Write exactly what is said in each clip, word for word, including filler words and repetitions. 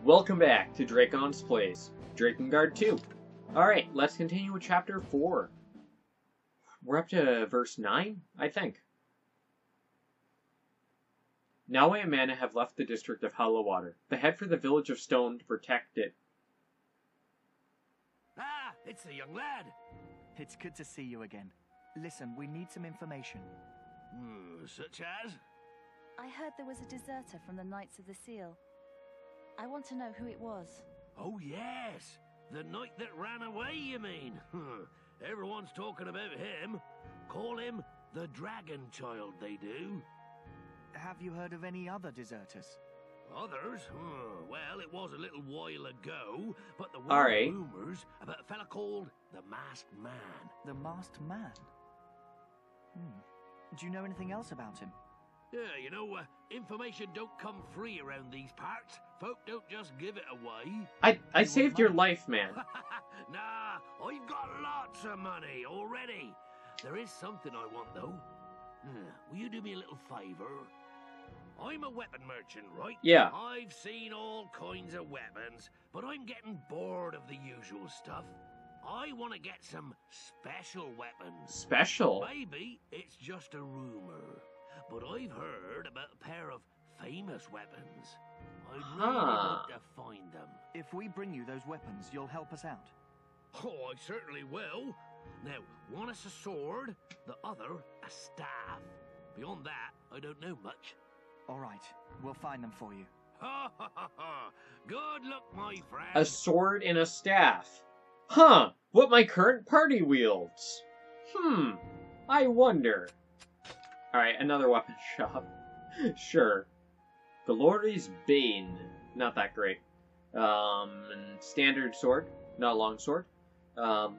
Welcome back to Drakon's Plays, Drakengard two. Alright, let's continue with Chapter four. We're up to verse nine, I think. Nawe and Mana have left the district of Hollowwater. They head for the village of Stone to protect it. Ah, it's the young lad. It's good to see you again. Listen, we need some information. Hmm, such as? I heard there was a deserter from the Knights of the Seal. I want to know who it was. Oh, yes. The knight that ran away, you mean? Everyone's talking about him. Call him the Dragon Child, they do. Have you heard of any other deserters? Others? Hmm, well, it was a little while ago, but there were All right. rumors about a fella called the Masked Man. The Masked Man? Hmm. Do you know anything else about him? Yeah, you know, uh, information don't come free around these parts. Folk don't just give it away. I, I saved your life, man. Nah, I've got lots of money already. There is something I want, though. Uh, will you do me a little favour? I'm a weapon merchant, right? Yeah. I've seen all kinds of weapons, but I'm getting bored of the usual stuff. I want to get some special weapons. Special? Maybe it's just a rumour, but I've heard about a pair of famous weapons. I'd really Huh. like to find them. If we bring you those weapons, you'll help us out. Oh, I certainly will. Now, one is a sword, the other a staff. Beyond that, I don't know much. All right, we'll find them for you. Ha ha ha ha! Good luck, my friend. A sword and a staff. Huh, what my current party wields. Hmm, I wonder. Alright, another weapon shop. Sure. Galori's Bane. Not that great. Um, standard sword. Not long sword. Um,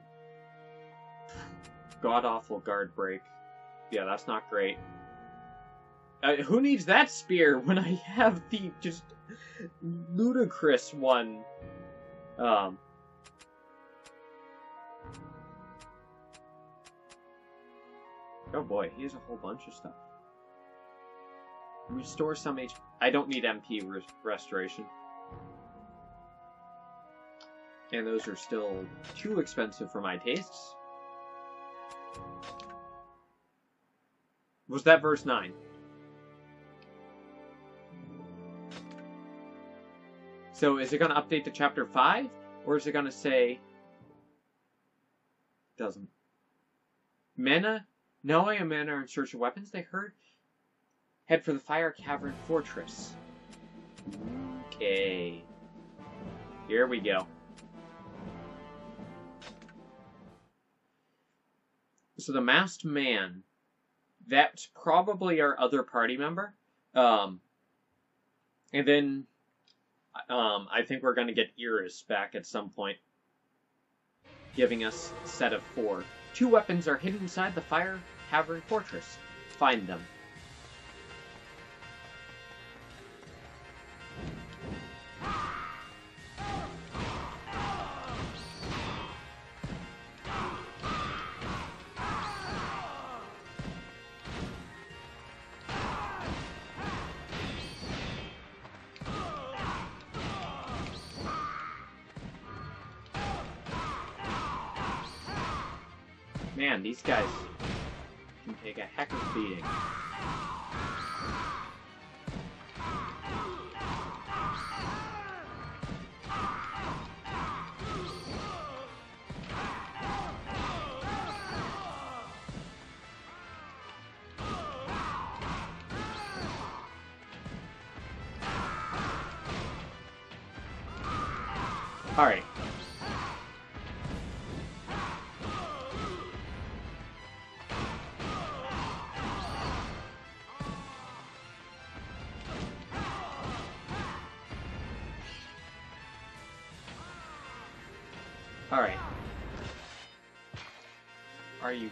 God-awful guard break. Yeah, that's not great. Uh, who needs that spear when I have the just ludicrous one? Um... Oh boy, he has a whole bunch of stuff. Restore some H P. I don't need M P res restoration. And those are still too expensive for my tastes. Was that verse nine? So is it going to update to chapter five? Or is it going to say... Doesn't. Mana? Nawe and Mana are in search of weapons, they heard. Head for the Fire Cavern Fortress. Okay. Here we go. So the Masked Man, that's probably our other party member. Um, and then um, I think we're going to get Iris back at some point, giving us a set of four. Two weapons are hidden inside the Fire Cavern Fortress. Find them. Man, these guys can take a heck of a beating. Alright. Alright. Are you...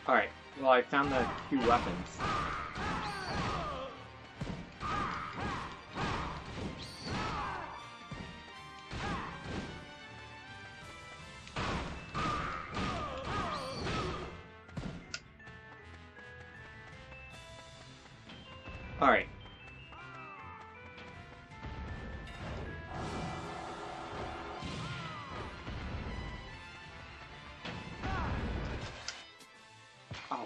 Alright, well I found the two weapons. Alright. Oh.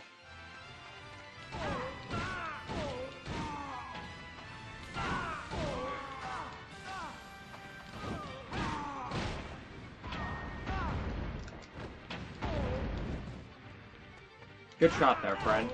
Good shot there, friend.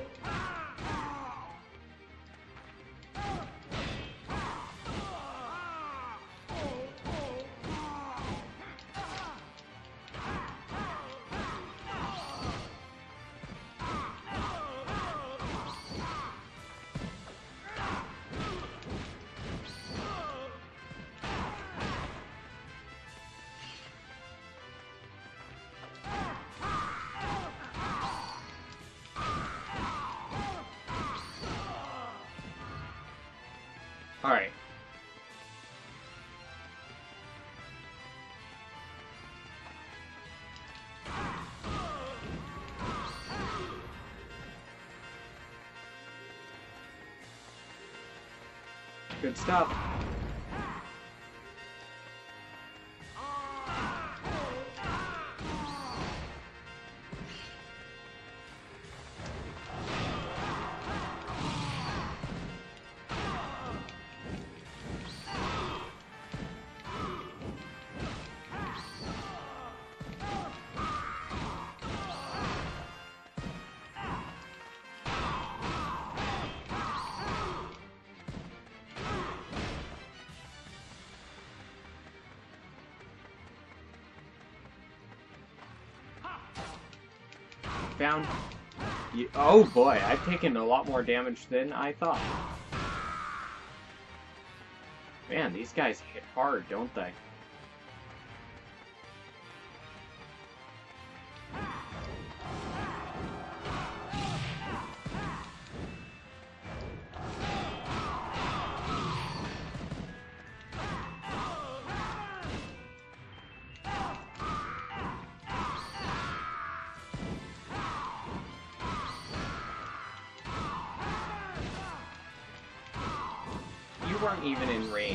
Alright. Good stuff. Found you. Oh boy, I've taken a lot more damage than I thought. Man, these guys hit hard, don't they? You weren't even in range.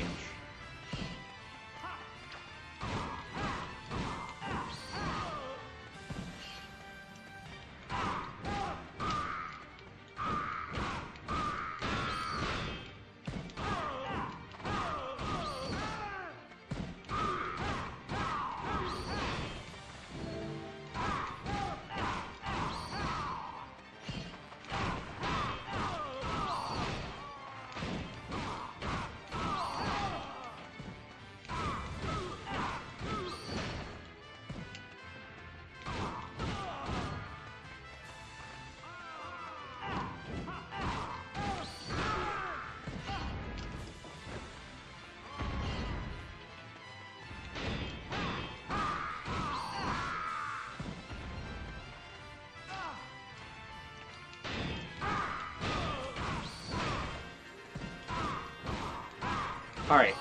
Alright.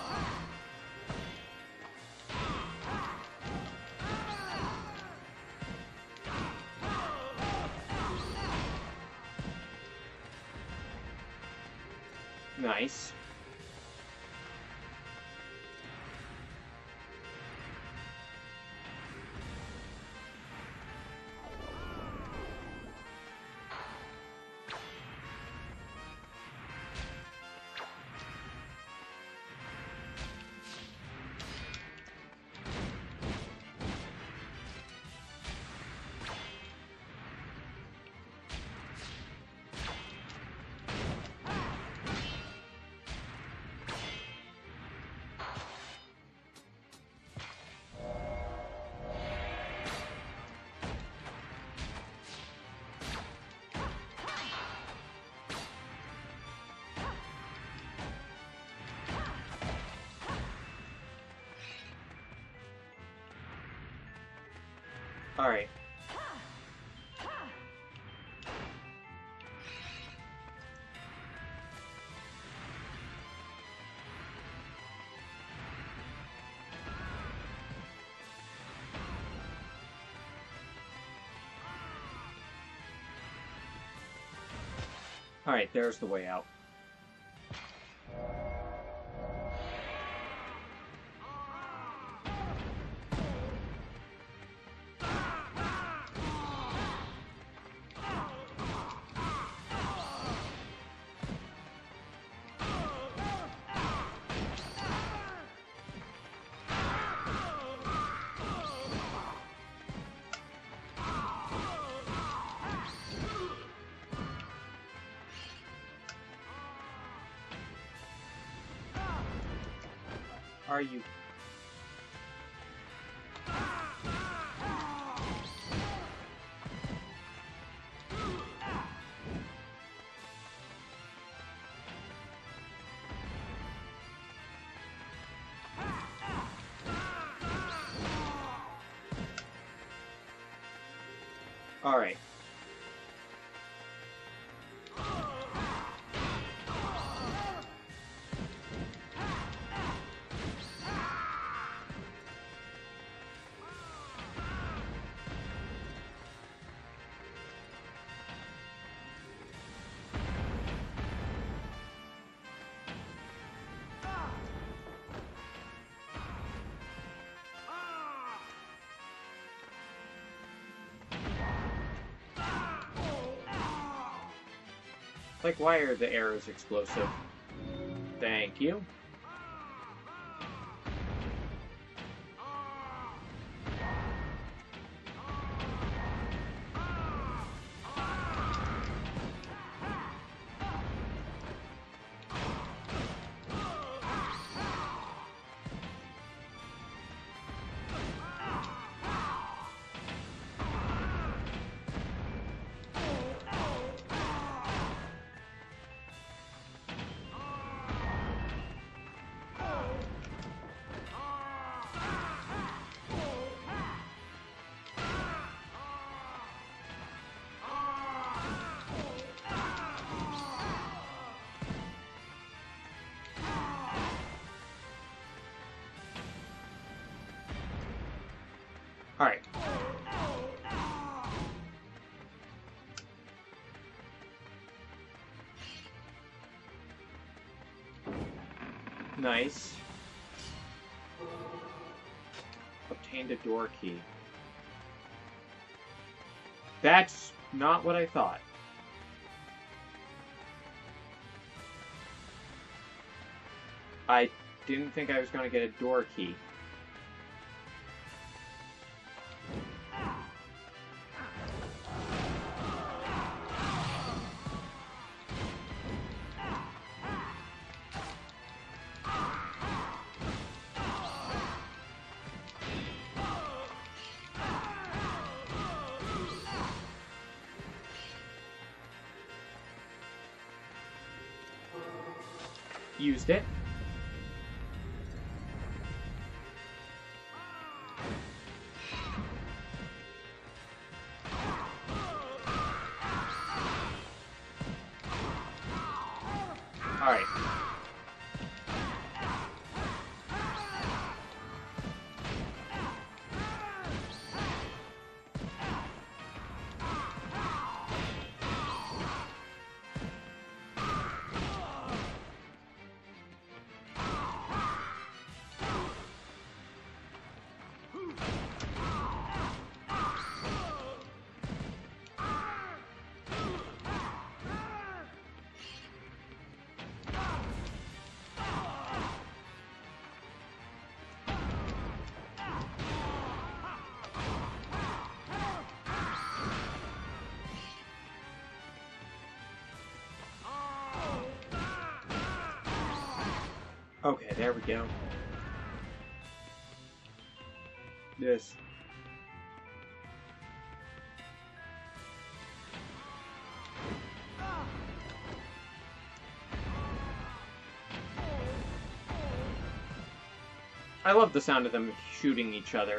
Nice. Alright. Alright, there's the way out. Are you? All right. Like, why are the arrows explosive? Thank you. All right. Nice. Obtained a door key. That's not what I thought. I didn't think I was going to get a door key. Used it. All right. Okay, there we go. This. I love the sound of them shooting each other.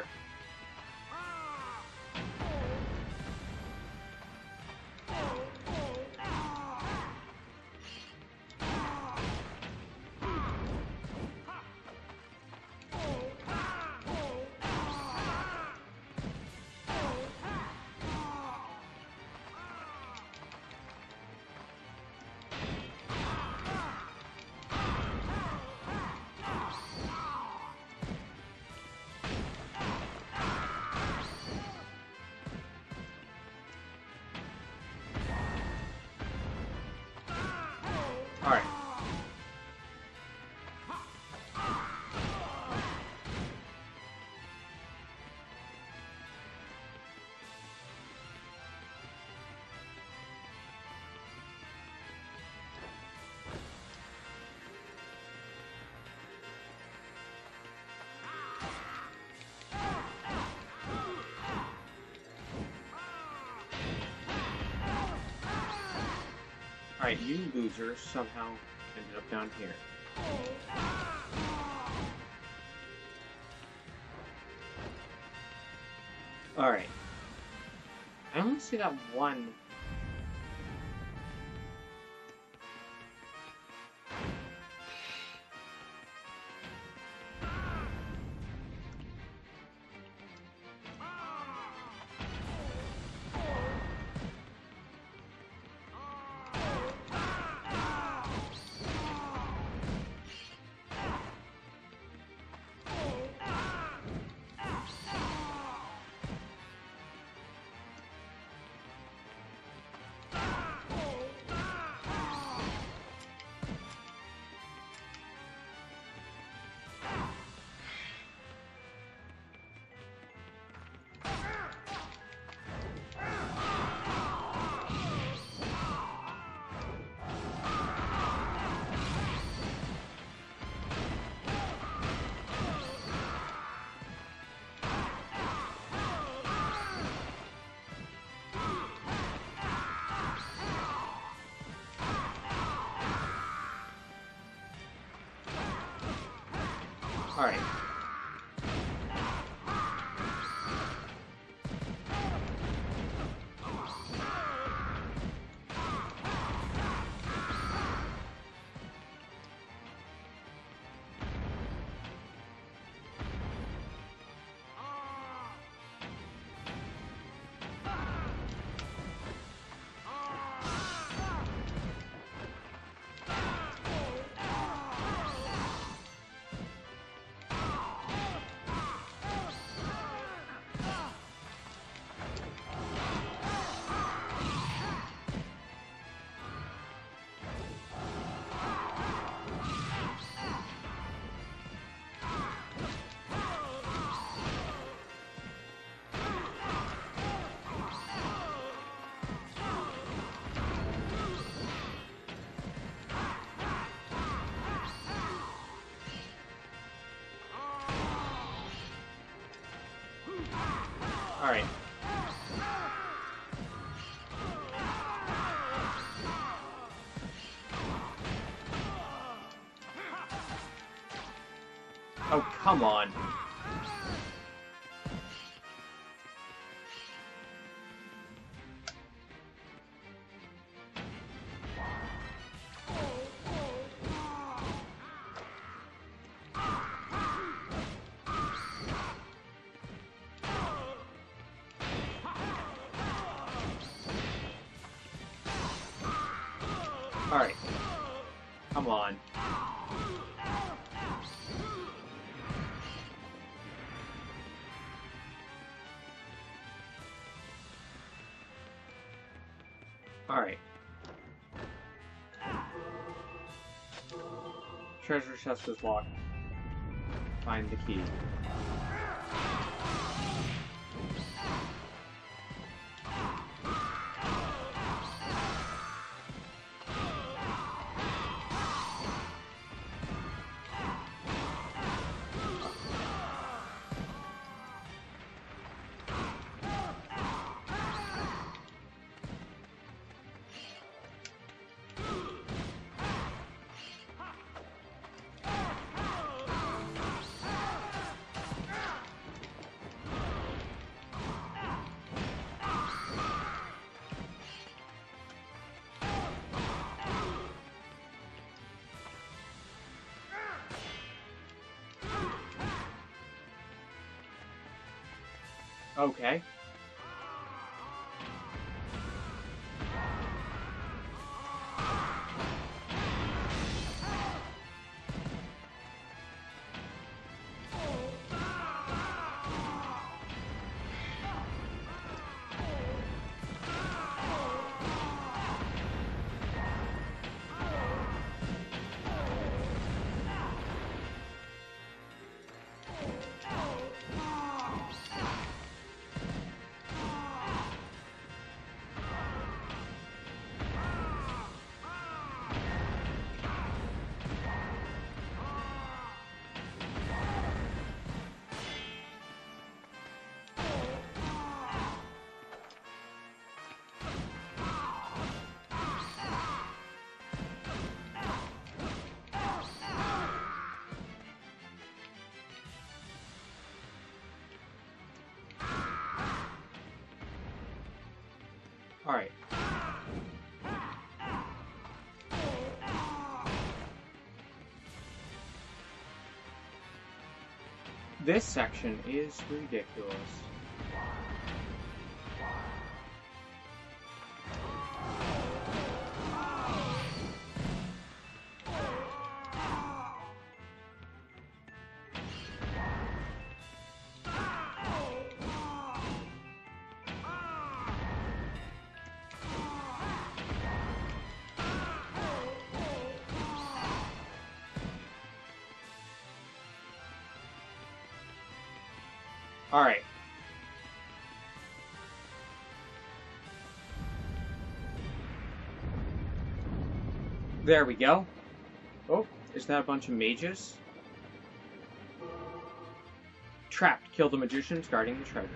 Alright, you losers somehow ended up down here. Alright. I only see that one. Alright. Alright. Oh, come on. Alright. Come on. Alright. Treasure chest is locked. Find the key. Okay. Alright. This section is ridiculous. Alright. There we go. Oh, is that a bunch of mages? Trapped. Kill the magicians guarding the treasure.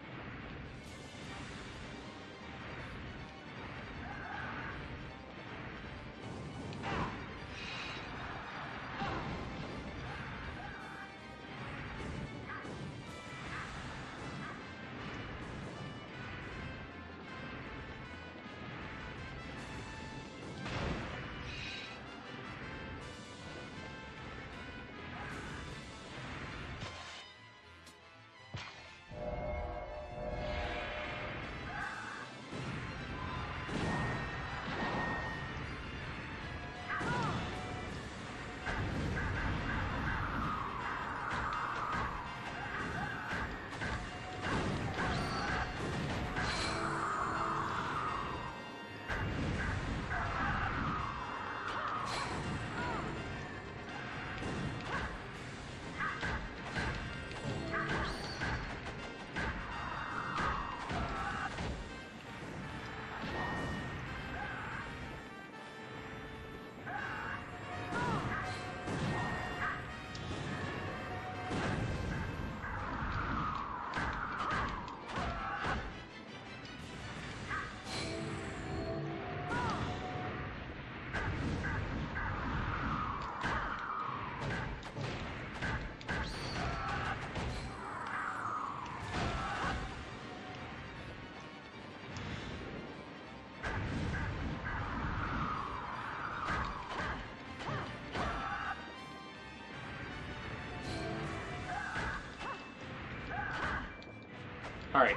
Alright.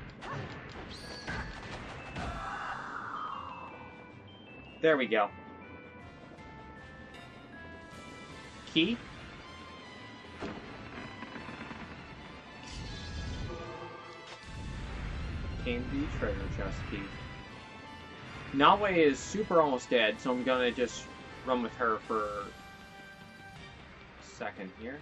There we go. Key? Obtain the treasure chest key. Nawe is super almost dead, so I'm gonna just run with her for a second here.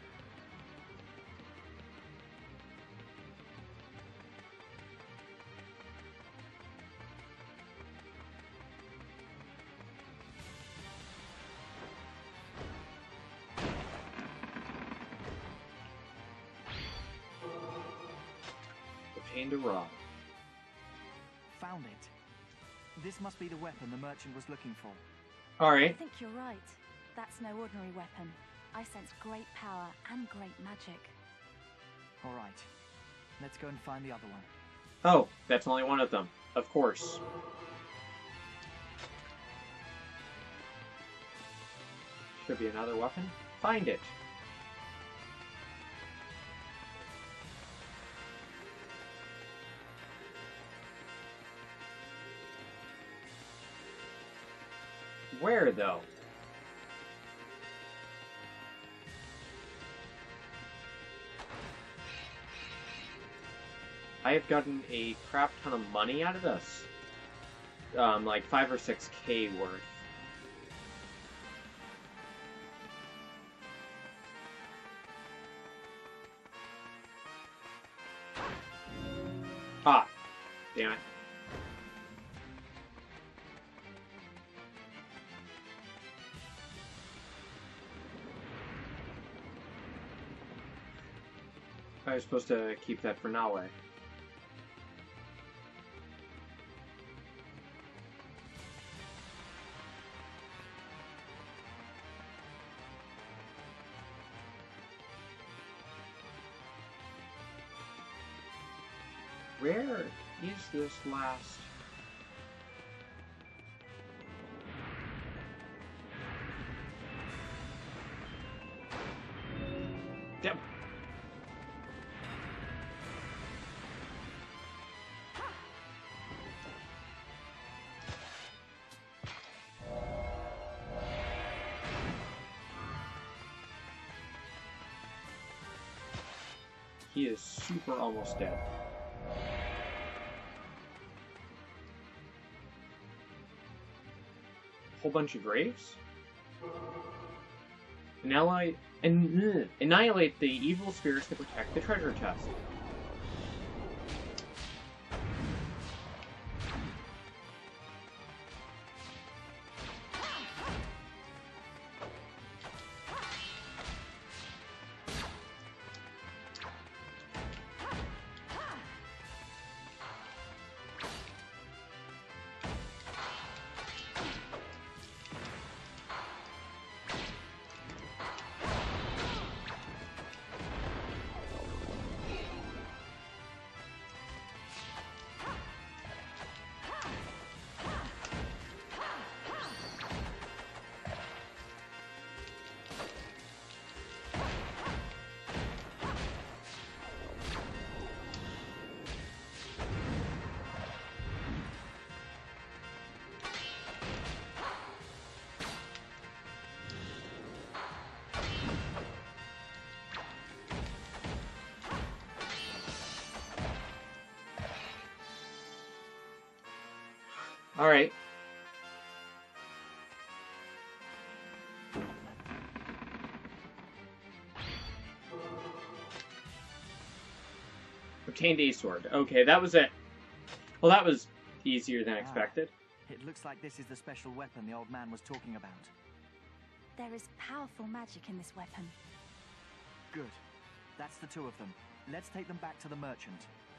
Obtained a rod. Found it. This must be the weapon the merchant was looking for. I Alright. think you're right. That's no ordinary weapon. I sense great power and great magic. All right. Let's go and find the other one. Oh, that's only one of them. Of course. Should be another weapon. Find it. Where, though? I have gotten a crap ton of money out of this. Um, like five or six K worth. Ah, damn it. I was supposed to keep that for Nawe. Where is this last Damn. He is super almost dead. Whole bunch of graves? Annihilate, and, annihilate the evil spirits that protect the treasure chest. Alright. Obtained a sword. Okay, that was it. Well, that was easier than expected. Ah, it looks like this is the special weapon the old man was talking about. There is powerful magic in this weapon. Good. That's the two of them. Let's take them back to the merchant.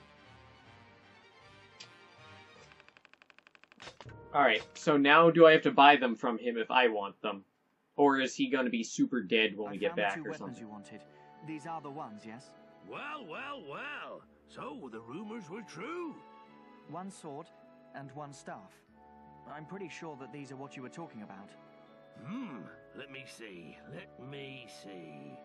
Alright, so now do I have to buy them from him if I want them? Or is he going to be super dead when I we get found the back two or weapons something? you wanted. These are the ones, yes? Well, well, well. So the rumors were true. One sword and one staff. I'm pretty sure that these are what you were talking about. Hmm. Let me see. Let me see.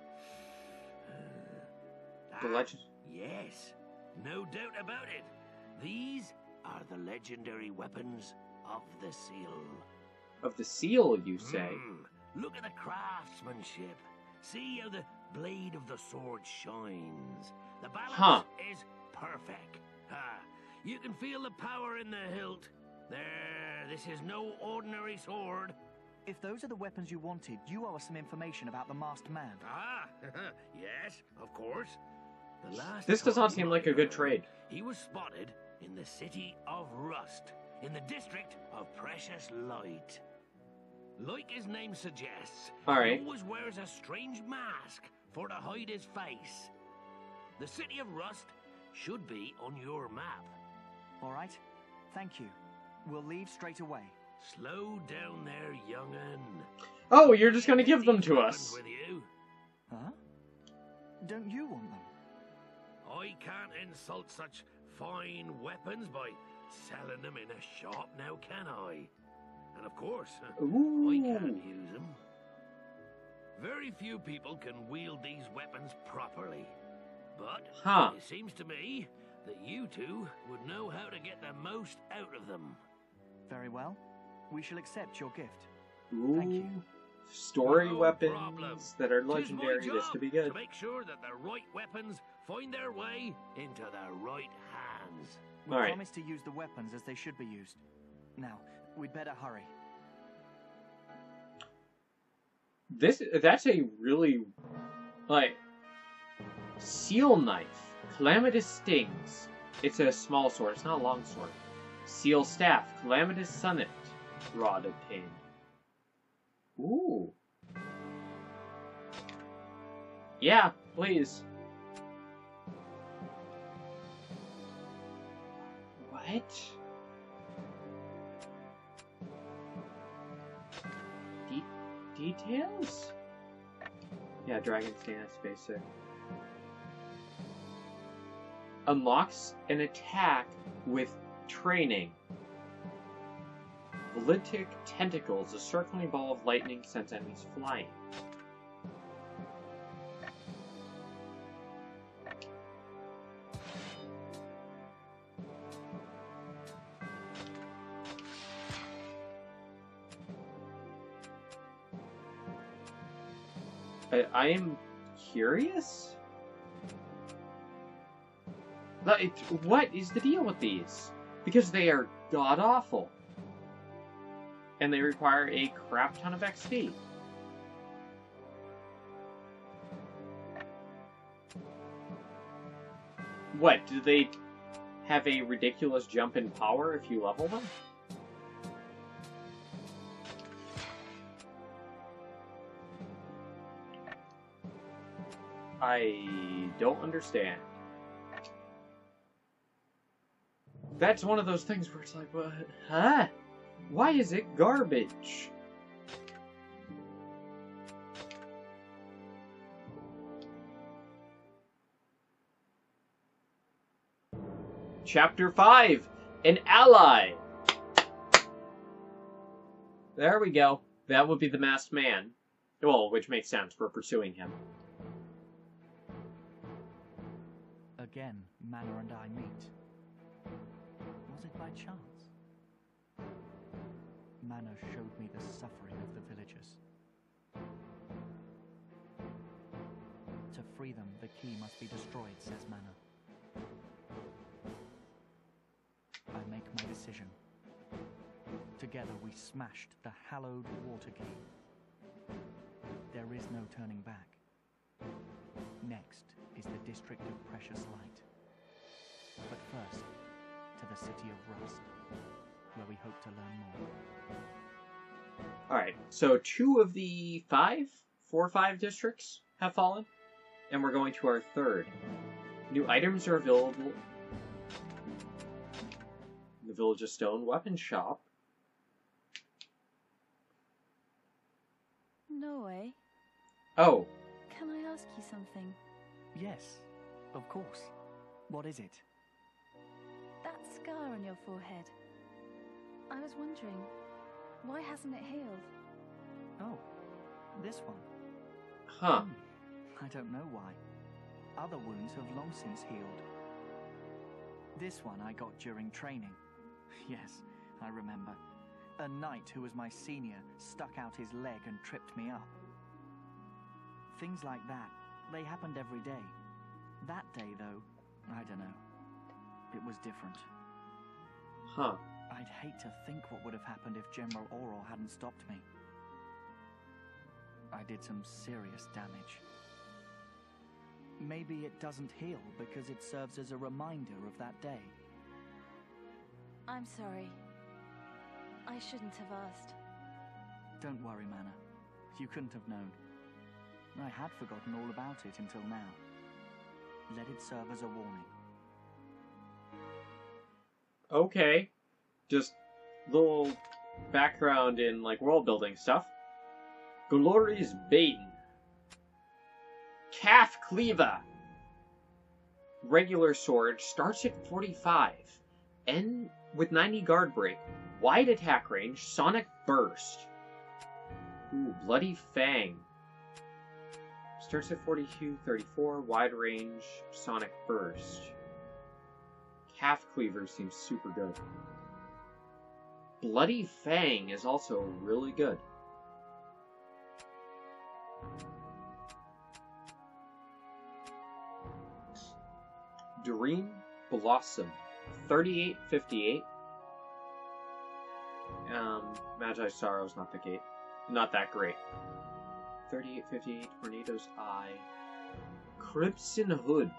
Uh, The ah, legend. Yes. No doubt about it. These are the legendary weapons of the seal. Of the seal, you say? Hmm. Look at the craftsmanship. See how the blade of the sword shines. The balance Huh. is perfect. Ah, you can feel the power in the hilt. There, this is no ordinary sword. If those are the weapons you wanted, you owe us some information about the masked man. Ah, yes, of course. The last This does not time seem like I a good heard, trade. He was spotted in the city of Rust, in the district of Precious Light. Like his name suggests, Alright. he always wears a strange mask for to hide his face. The city of Rust should be on your map. All right? Thank you. We'll leave straight away. Slow down there, young'un. Oh, you're just gonna give them These to weapons us. With you. Huh? Don't you want them? I can't insult such fine weapons by selling them in a shop now, can I? And of course, Ooh. I can't use them. Very few people can wield these weapons properly. But Huh. it seems to me that you two would know how to get the most out of them. Very well. We shall accept your gift. Ooh. Thank you. Story No weapons problem. that are Tis my legendary. This job could be good. to make sure that the right weapons find their way into the right hands. We All right. promise to use the weapons as they should be used. Now, we'd better hurry. This that's a really like seal knife. Calamitous stings. It's a small sword. It's not a long sword. Seal staff. Calamitous sonnet. Rod obtained. Ooh. Yeah, please. What? De details? Yeah, Dragon's Dance, basic. Unlocks an attack with training. Volitic tentacles, a circling ball of lightning sends enemies flying. I, I am curious? Like, what is the deal with these? Because they are god-awful. And they require a crap ton of X P. What, do they have a ridiculous jump in power if you level them? I don't understand. That's one of those things where it's like, what? Huh? Why is it garbage? Chapter five, an ally. There we go. That would be the masked man. Well, which makes sense, we're pursuing him. Again, Mana and I meet. Was it by chance? Mana showed me the suffering of the villagers. To free them, the key must be destroyed, says Mana. I make my decision. Together we smashed the hallowed water key. There is no turning back. Next is the District of Precious Light. But first, to the City of Rust, where we hope to learn more. Alright, so two of the five, four or five districts have fallen, and we're going to our third. New items are available in the Village of Stone Weapon Shop. No way. Oh. Can I ask you something? Yes, of course. What is it? That scar on your forehead. I was wondering, why hasn't it healed? Oh, this one. Huh. Hmm, I don't know why. Other wounds have long since healed. This one I got during training. Yes, I remember. A knight who was my senior stuck out his leg and tripped me up. Things like that, they happened every day. That day, though, I don't know. It was different. Huh. I'd hate to think what would have happened if General Auror hadn't stopped me. I did some serious damage. Maybe it doesn't heal because it serves as a reminder of that day. I'm sorry. I shouldn't have asked. Don't worry, Mana. You couldn't have known. I had forgotten all about it until now. Let it serve as a warning. Okay. Just little background in, like, world building stuff. Glory's Bane. Calf Cleaver. Regular sword starts at forty-five. End with ninety guard break. Wide attack range. Sonic Burst. Ooh, Bloody Fang. Starts at forty-two, thirty-four. Wide range. Sonic Burst. Calf Cleaver seems super good. Bloody Fang is also really good. Dream Blossom, thirty-eight fifty-eight. Um, Magi Sorrow's not the gate, not that great. thirty-eight fifty-eight. Tornado's Eye. Crimson Hood.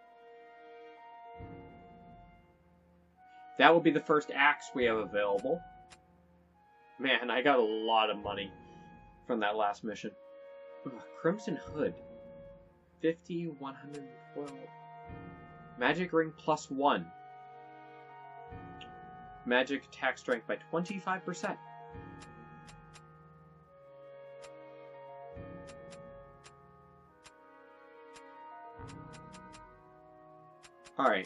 That will be the first axe we have available. Man, I got a lot of money from that last mission. Ugh, Crimson Hood. fifty, one hundred twelve. Magic Ring plus one. Magic attack strength by twenty-five percent. Alright.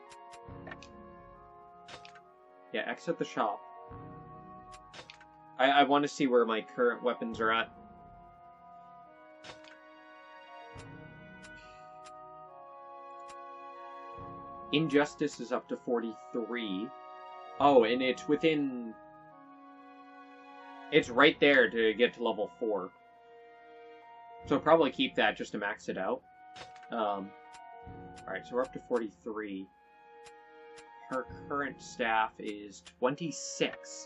Yeah, exit the shop. I, I want to see where my current weapons are at. Injustice is up to forty-three. Oh, and it's within... It's right there to get to level four. So I'll probably keep that just to max it out. Um, Alright, so we're up to forty-three. Her current staff is twenty-six.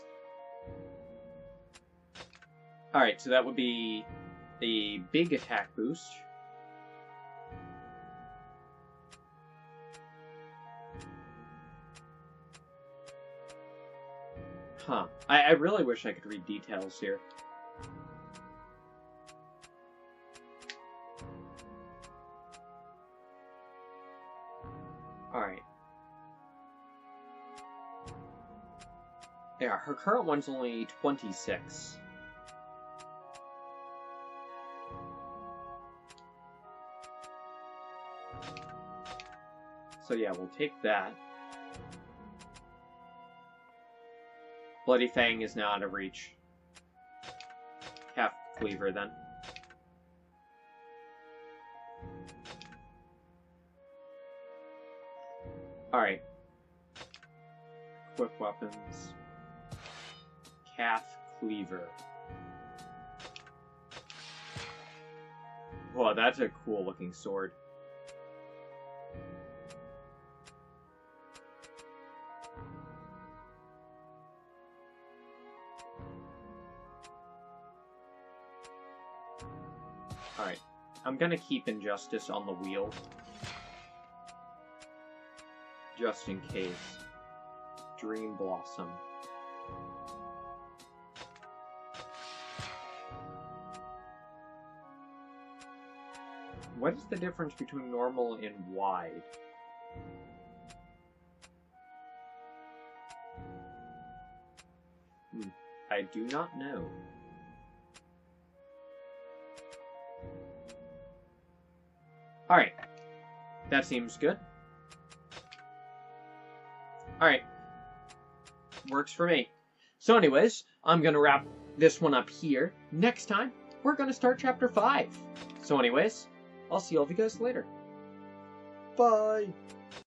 Alright, so that would be a big attack boost. Huh. I, I really wish I could read details here. Alright. Yeah, her current one's only twenty-six. So yeah, we'll take that. Bloody Fang is now out of reach. Calf Cleaver, then. Alright. Equip weapons. Calf Cleaver. Whoa, that's a cool looking sword. Alright, I'm gonna keep Injustice on the wheel. Just in case. Dream Blossom. What is the difference between normal and wide? Hmm, I do not know. Alright. That seems good. Alright. Works for me. So anyways, I'm going to wrap this one up here. Next time, we're going to start Chapter five. So anyways, I'll see all of you guys later. Bye!